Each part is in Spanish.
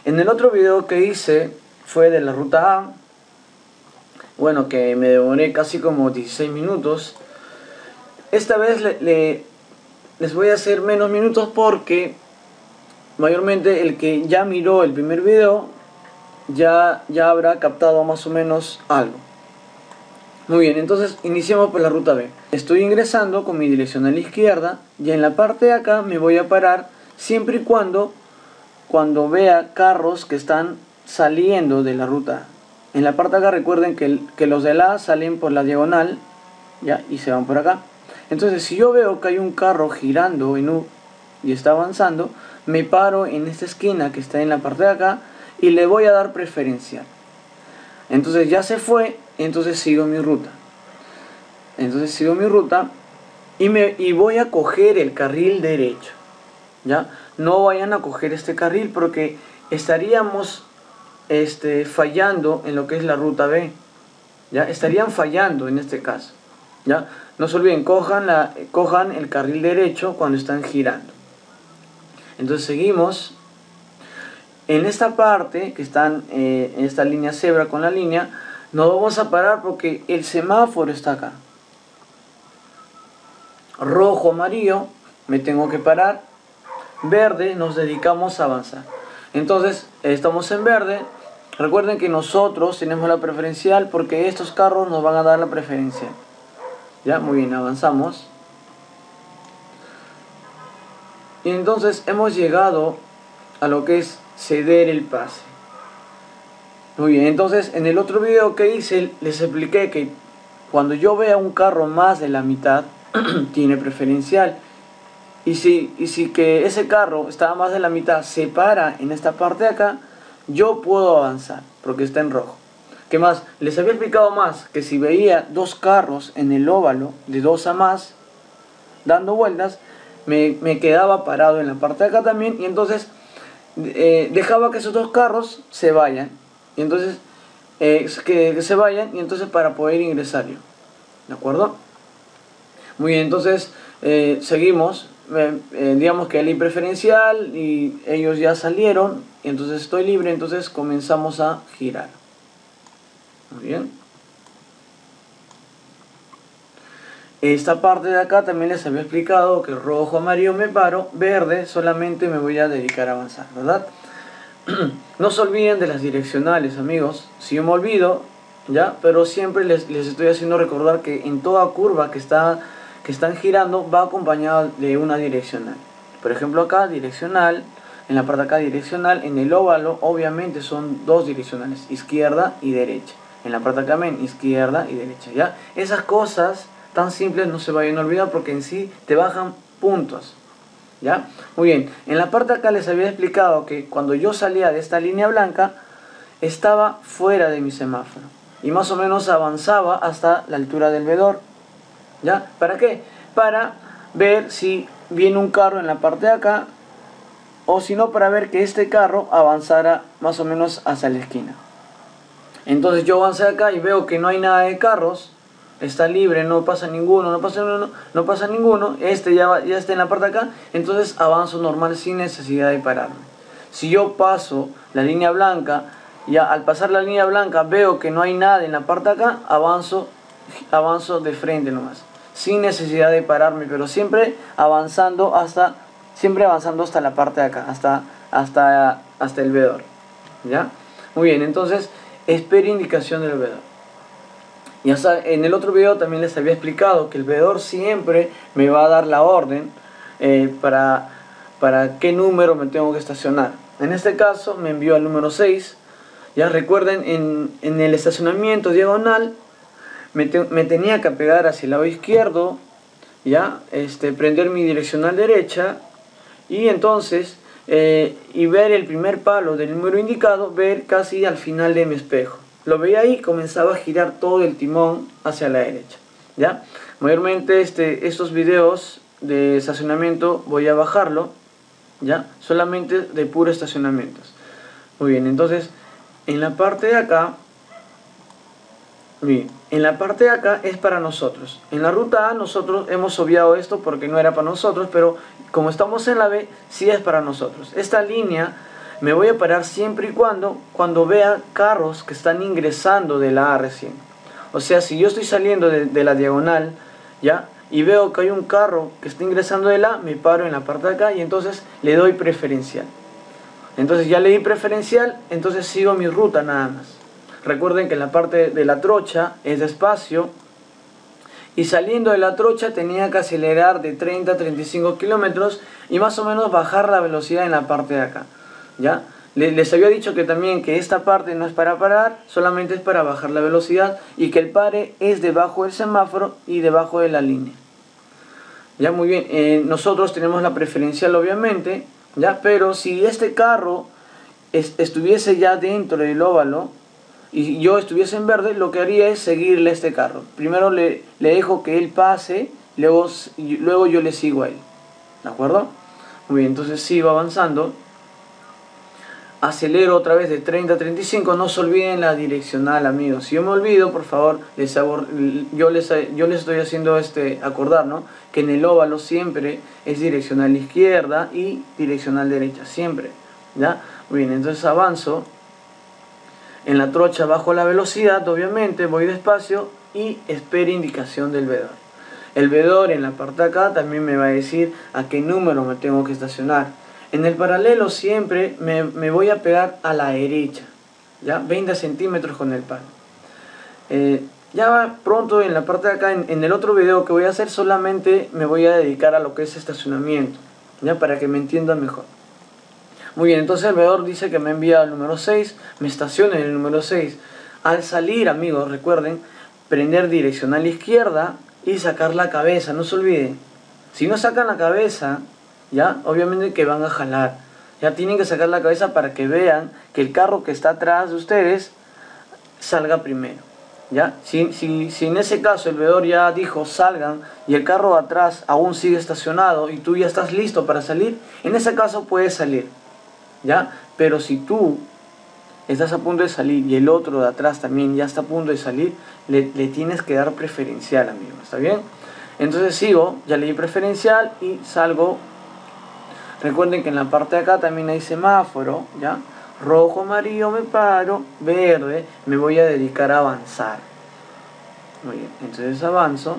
En el otro video que hice fue de la ruta A, bueno, que me demoré casi como 16 minutos. Esta vez les voy a hacer menos minutos porque mayormente el que ya miró el primer video ya habrá captado más o menos algo. Muy bien, entonces iniciamos por la ruta B. Estoy ingresando con mi dirección a la izquierda y en la parte de acá me voy a parar siempre y cuando vea carros que están saliendo de la ruta A. En la parte de acá recuerden que los de la A salen por la diagonal, ¿ya? Y se van por acá. Entonces si yo veo que hay un carro girando en U y está avanzando, me paro en esta esquina que está en la parte de acá y le voy a dar preferencial. Entonces ya se fue, entonces sigo mi ruta. Y voy a coger el carril derecho, ¿ya? No vayan a coger este carril porque estaríamos fallando en lo que es la ruta B, ¿ya? Estarían fallando en este caso, ¿ya? No se olviden, cojan el carril derecho cuando están girando. Entonces seguimos. En esta parte que están en esta línea cebra con la línea, nos vamos a parar porque el semáforo está acá. Rojo, amarillo, me tengo que parar. Verde, nos dedicamos a avanzar. Entonces, estamos en verde. Recuerden que nosotros tenemos la preferencial porque estos carros nos van a dar la preferencial. Ya, muy bien, avanzamos. Y entonces hemos llegado a lo que es ceder el pase. Muy bien, entonces en el otro video que hice les expliqué que cuando yo vea un carro más de la mitad tiene preferencial, y si que ese carro está más de la mitad se para en esta parte de acá, yo puedo avanzar porque está en rojo. ¿Qué más? Les había explicado más que si veía dos carros en el óvalo de 2 a más dando vueltas, me quedaba parado en la parte de acá también, y entonces dejaba que esos dos carros se vayan, y entonces que se vayan, y entonces para poder ingresar yo, ¿de acuerdo? Muy bien, entonces seguimos. Digamos que ley preferencial y ellos ya salieron, y entonces estoy libre, entonces comenzamos a girar. Muy bien. Esta parte de acá también les había explicado que rojo, amarillo me paro, verde solamente me voy a dedicar a avanzar, ¿verdad? No se olviden de las direccionales, amigos. Si yo me olvido, ¿ya? Pero siempre les estoy haciendo recordar que en toda curva que están girando va acompañado de una direccional. Por ejemplo acá, direccional, en la parte de acá direccional, en el óvalo obviamente son dos direccionales, izquierda y derecha. En la parte de acá también, izquierda y derecha, ¿ya? Esas cosas tan simples no se vayan a olvidar porque en sí te bajan puntos, ¿ya? Muy bien, en la parte de acá les había explicado que cuando yo salía de esta línea blanca estaba fuera de mi semáforo y más o menos avanzaba hasta la altura del veedor, ¿ya? ¿Para qué? Para ver si viene un carro en la parte de acá, o si no, para ver que este carro avanzara más o menos hacia la esquina. Entonces yo avancé acá y veo que no hay nada de carros, está libre, no pasa ninguno, no pasa ninguno, ya está en la parte de acá, entonces avanzo normal sin necesidad de pararme. Si yo paso la línea blanca, ya al pasar la línea blanca veo que no hay nada en la parte de acá, avanzo de frente nomás, sin necesidad de pararme, pero siempre avanzando hasta la parte de acá, hasta el veedor, ¿ya? Muy bien, entonces espere indicación del veedor. Y hasta en el otro video también les había explicado que el veedor siempre me va a dar la orden para qué número me tengo que estacionar. En este caso me envió al número 6. Ya recuerden, en el estacionamiento diagonal me tenía que pegar hacia el lado izquierdo, ya prender mi direccional derecha y entonces y ver el primer palo del número indicado, ver casi al final de mi espejo. Lo veía ahí, comenzaba a girar todo el timón hacia la derecha, ¿ya? Mayormente estos videos de estacionamiento voy a bajarlo, ¿ya? Solamente de puro estacionamientos. Muy bien, entonces en la parte de acá, bien, en la parte de acá es para nosotros. En la ruta A nosotros hemos obviado esto porque no era para nosotros, pero como estamos en la B, sí es para nosotros. Esta línea Me voy a parar siempre y cuando vea carros que están ingresando de la A recién. O sea, si yo estoy saliendo de la diagonal, ¿ya? Y veo que hay un carro que está ingresando de la A, me paro en la parte de acá y entonces le doy preferencial. Entonces ya le di preferencial, entonces sigo mi ruta nada más. Recuerden que en la parte de la trocha es despacio. Y saliendo de la trocha tenía que acelerar de 30 a 35 kilómetros y más o menos bajar la velocidad en la parte de acá. ¿Ya? Les había dicho que también que esta parte no es para parar, solamente es para bajar la velocidad y que el pare es debajo del semáforo y debajo de la línea. Ya, muy bien, nosotros tenemos la preferencial obviamente, ¿ya? Pero si este carro estuviese ya dentro del óvalo y yo estuviese en verde, lo que haría es seguirle a este carro. Primero le dejo que él pase, luego yo le sigo a él. ¿De acuerdo? Muy bien, entonces sigo avanzando. Acelero otra vez de 30 a 35. No se olviden la direccional, amigos. Si yo me olvido, por favor, yo les estoy haciendo acordar, ¿no? Que en el óvalo siempre es direccional izquierda y direccional derecha. Siempre. ¿Ya? Muy bien, entonces avanzo. En la trocha bajo la velocidad, obviamente, voy despacio y espero indicación del vedor. El vedor en la parte de acá también me va a decir a qué número me tengo que estacionar. En el paralelo siempre me voy a pegar a la derecha, ¿ya? 20 centímetros con el palo. Ya pronto en la parte de acá, en el otro video que voy a hacer, solamente me voy a dedicar a lo que es estacionamiento, ¿ya? Para que me entiendan mejor. Muy bien, entonces el veedor dice que me envía al número 6, me estaciono en el número 6. Al salir, amigos, recuerden, prender direccional izquierda y sacar la cabeza, no se olviden. Si no sacan la cabeza, ya, obviamente que van a jalar. Ya tienen que sacar la cabeza para que vean que el carro que está atrás de ustedes salga primero. ¿Ya? Si en ese caso el veedor ya dijo salgan y el carro atrás aún sigue estacionado y tú ya estás listo para salir, en ese caso puedes salir. ¿Ya? Pero si tú estás a punto de salir y el otro de atrás también ya está a punto de salir, le tienes que dar preferencial, amigo. ¿Está bien? Entonces sigo, ya le di preferencial y salgo. Recuerden que en la parte de acá también hay semáforo, ¿ya? Rojo, amarillo, me paro, verde, me voy a dedicar a avanzar. Muy bien, entonces avanzo.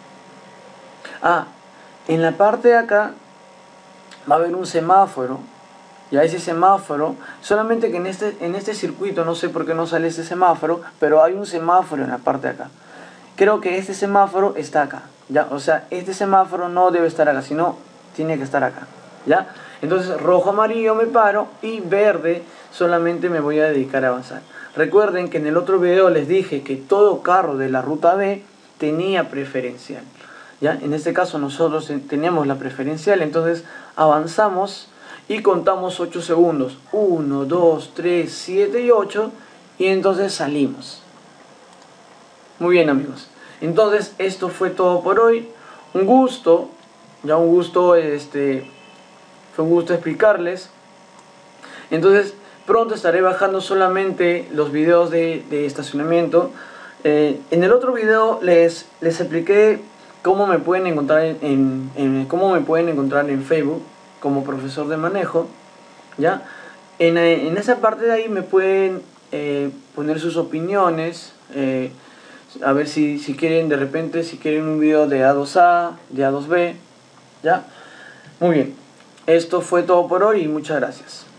En la parte de acá va a haber un semáforo. Ya ese semáforo, solamente que en este circuito, no sé por qué no sale ese semáforo, pero hay un semáforo en la parte de acá. Creo que este semáforo está acá, ¿ya? O sea, este semáforo no debe estar acá, sino tiene que estar acá, ¿ya? Entonces, rojo, amarillo me paro y verde solamente me voy a dedicar a avanzar. Recuerden que en el otro video les dije que todo carro de la ruta B tenía preferencial, ¿ya? En este caso nosotros tenemos la preferencial, entonces avanzamos y contamos 8 segundos. 1, 2, 3, 7 y 8. Y entonces salimos. Muy bien, amigos. Entonces esto fue todo por hoy. Un gusto. Ya un gusto, fue un gusto explicarles. Entonces pronto estaré bajando solamente los videos de estacionamiento. En el otro video les expliqué cómo me pueden encontrar cómo me pueden encontrar en Facebook como profesor de manejo, ¿ya? En esa parte de ahí me pueden poner sus opiniones, a ver si quieren de repente, si quieren un video de A2A, de A2B, ¿ya? Muy bien, esto fue todo por hoy y muchas gracias.